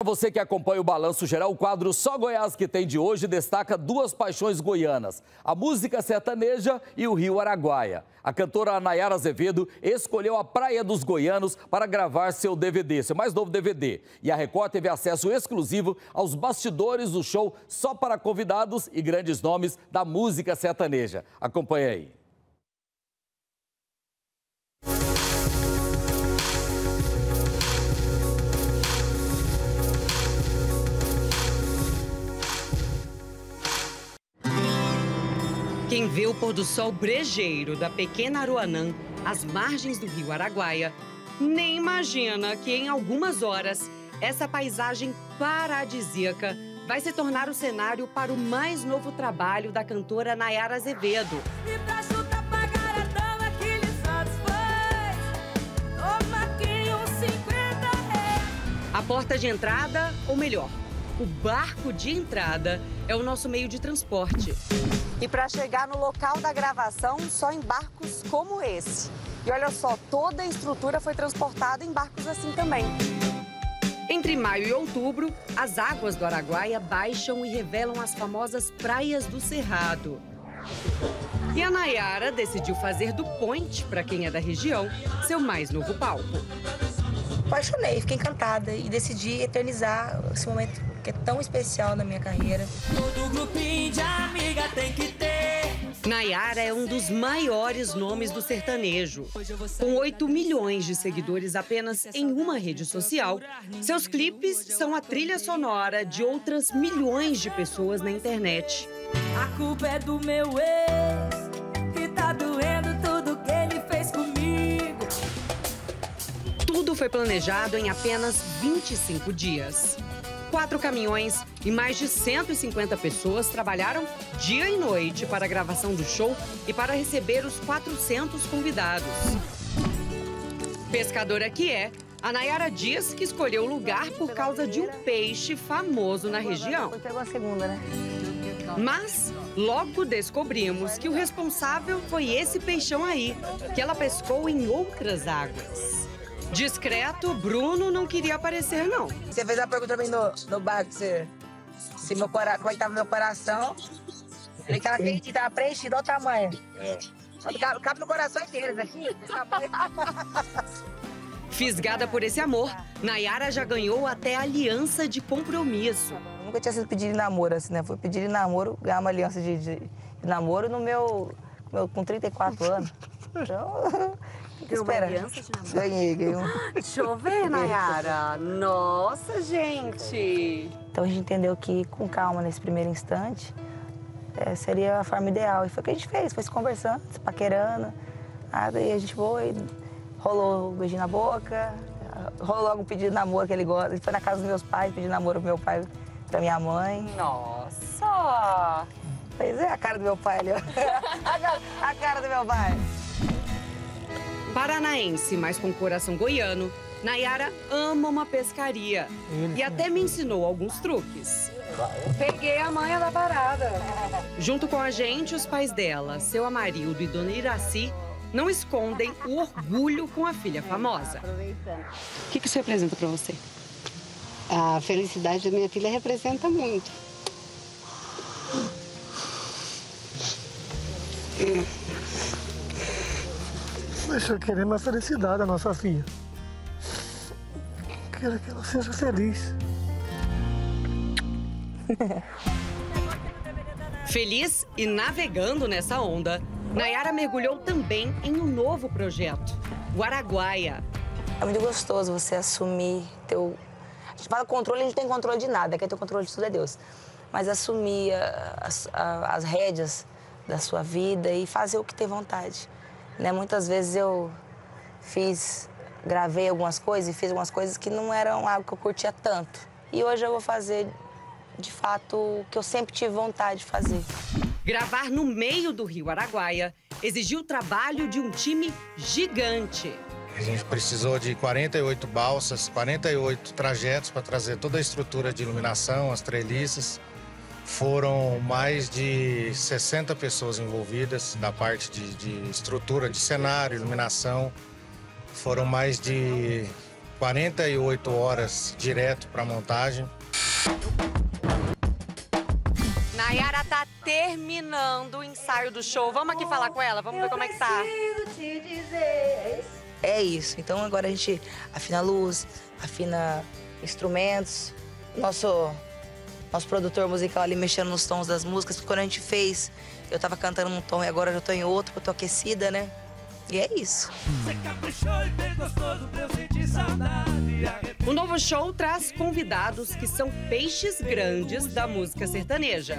Você que acompanha o Balanço Geral, o quadro Só Goiás que tem de hoje destaca duas paixões goianas, a música sertaneja e o Rio Araguaia. A cantora Nayara Azevedo escolheu a Praia dos Goianos para gravar seu DVD, seu mais novo DVD. E a Record teve acesso exclusivo aos bastidores do show só para convidados e grandes nomes da música sertaneja. Acompanhe aí. Quem vê o pôr do sol brejeiro da pequena Aruanã, às margens do rio Araguaia, nem imagina que em algumas horas essa paisagem paradisíaca vai se tornar o cenário para o mais novo trabalho da cantora Nayara Azevedo. A porta de entrada, ou melhor, o barco de entrada é o nosso meio de transporte. E para chegar no local da gravação, só em barcos como esse. E olha só, toda a estrutura foi transportada em barcos assim também. Entre maio e outubro, as águas do Araguaia baixam e revelam as famosas praias do Cerrado. E a Nayara decidiu fazer do Point, para quem é da região, seu mais novo palco. Apaixonei, fiquei encantada e decidi eternizar esse momento que é tão especial na minha carreira. Todo grupinho de amiga tem que ter. Nayara é um dos maiores nomes do sertanejo. Com 8 milhões de seguidores apenas em uma rede social, seus clipes são a trilha sonora de outras milhões de pessoas na internet. A culpa é do meu ex, que tá doendo tudo que ele fez comigo. Tudo foi planejado em apenas 25 dias. 4 caminhões e mais de 150 pessoas trabalharam dia e noite para a gravação do show e para receber os 400 convidados. Pescadora que é, a Nayara diz que escolheu o lugar por causa de um peixe famoso na região. Pegou a segunda, né? Mas logo descobrimos que o responsável foi esse peixão aí, que ela pescou em outras águas. Discreto, Bruno não queria aparecer, não. Você fez a pergunta pra mim no bar, se meu coração, como é que tava meu coração. Ele tava quente, tava preenchido, olha o tamanho. Cabe no coração inteiro, aqui. Fisgada por esse amor, Nayara já ganhou até aliança de compromisso. Nunca tinha sido pedido em namoro, assim, né? Fui pedir em namoro, ganhar uma aliança de namoro no meu com 34 anos. Então... Ganhou uma aliança de namoro? Ganhei Deixa eu ver, Nayara. Nossa, gente! Então a gente entendeu que com calma, nesse primeiro instante, seria a forma ideal. E foi o que a gente fez, foi se conversando, se paquerando. Aí a gente foi, rolou um beijinho na boca, rolou logo um pedido de namoro que ele gosta. Ele foi na casa dos meus pais, pediu namoro pro meu pai, pra minha mãe. Nossa! Pois é, a cara do meu pai ali, ó. A cara do meu pai. Paranaense, mas com coração goiano, Nayara ama uma pescaria e até me ensinou alguns truques. Peguei a manha da parada. Junto com a gente, os pais dela, seu Amarildo e dona Iraci, não escondem o orgulho com a filha famosa. O que isso representa para você? A felicidade da minha filha representa muito. Nós só queremos a felicidade da nossa filha. Quero que ela seja feliz. Feliz e navegando nessa onda, Nayara mergulhou também em um novo projeto, o Araguaia. É muito gostoso você assumir teu... A gente fala controle, a gente tem controle de nada, quem tem controle de tudo é Deus. Mas assumir as rédeas da sua vida e fazer o que tem vontade. Né? Muitas vezes eu gravei algumas coisas e fiz algumas coisas que não eram algo que eu curtia tanto. E hoje eu vou fazer, de fato, o que eu sempre tive vontade de fazer. Gravar no meio do rio Araguaia exigiu o trabalho de um time gigante. A gente precisou de 48 balsas, 48 trajetos para trazer toda a estrutura de iluminação, as treliças. Foram mais de 60 pessoas envolvidas da parte de estrutura, de cenário, iluminação. Foram mais de 48 horas direto para a montagem. Nayara tá terminando o ensaio do show. Vamos aqui falar com ela? Vamos ver como é que tá. É isso. Então agora a gente afina a luz, afina instrumentos. Nosso produtor musical ali mexendo nos tons das músicas. Porque quando a gente fez, eu tava cantando num tom e agora eu já tô em outro, porque eu tô aquecida, né? E é isso. O novo show traz convidados que são peixes grandes da música sertaneja.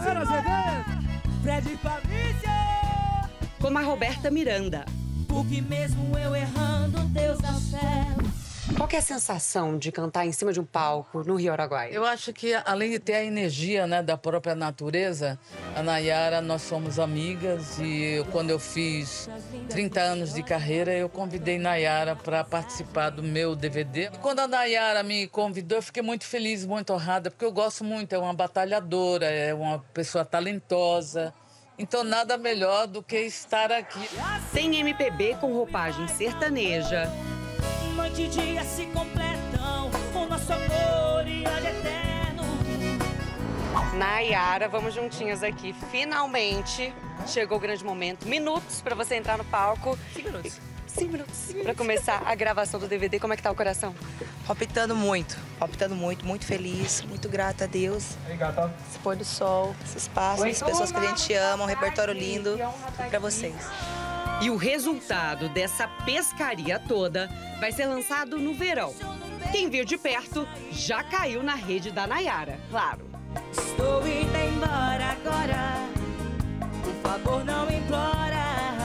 Como a Roberta Miranda. Porque mesmo eu errando, Deus dá céu. Qual que é a sensação de cantar em cima de um palco no Rio Araguaia? Eu acho que, além de ter a energia, né, da própria natureza, a Nayara, nós somos amigas e quando eu fiz 30 anos de carreira, eu convidei Nayara para participar do meu DVD. E quando a Nayara me convidou, eu fiquei muito feliz, muito honrada, porque eu gosto muito, é uma batalhadora, é uma pessoa talentosa. Então, nada melhor do que estar aqui. Tem MPB com roupagem sertaneja. Noite e dia se completam, o nosso amor e olha eterno. Nayara, vamos juntinhas aqui. Finalmente chegou o grande momento. Minutos para você entrar no palco. 5 minutos. 5 minutos para começar a gravação do DVD. Como é que tá o coração? Palpitando muito, muito feliz, muito grata a Deus. Obrigado. Esse pôr do sol, esse espaço, as pessoas que a gente ama, um repertório lindo para vocês. E o resultado dessa pescaria toda vai ser lançado no verão. Quem viu de perto já caiu na rede da Nayara, claro. Estou indo embora agora, por favor não implora,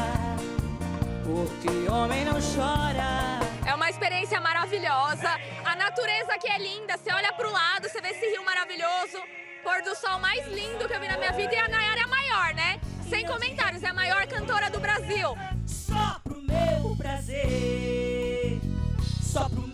porque homem não chora. É uma experiência maravilhosa, a natureza aqui é linda, você olha pro lado, você vê esse rio maravilhoso, pôr do sol mais lindo que eu vi na minha vida e a Nayara é a maior, né? Sem comentários, é a maior cantora do Brasil. Só pro meu prazer, só pro